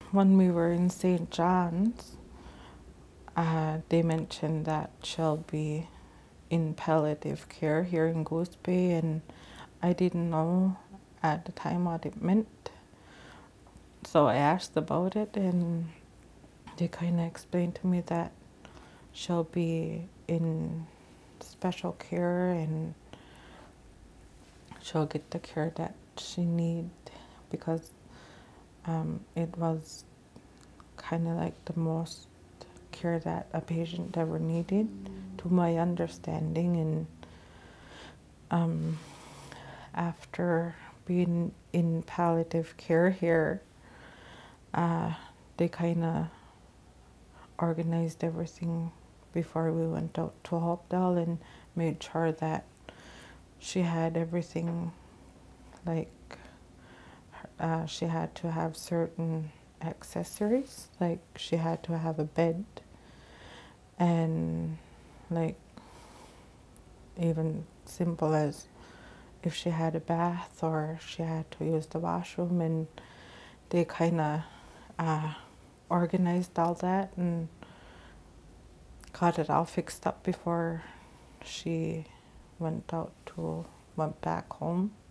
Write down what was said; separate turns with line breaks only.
when we were in St. John's, they mentioned that she'll be in palliative care here in Goose Bay, and I didn't know at the time what it meant. So I asked about it, and they kind of explained to me that she'll be in special care and she'll get the care that she needs, because it was kind of like the most care that a patient ever needed, to my understanding. And after being in palliative care here, they kind of organized everything before we went out to Hopedale and made sure that she had everything, like she had to have certain accessories, like she had to have a bed, and like even simple as if she had a bath or she had to use the washroom, and they kind of organized all that and got it all fixed up before she went back home.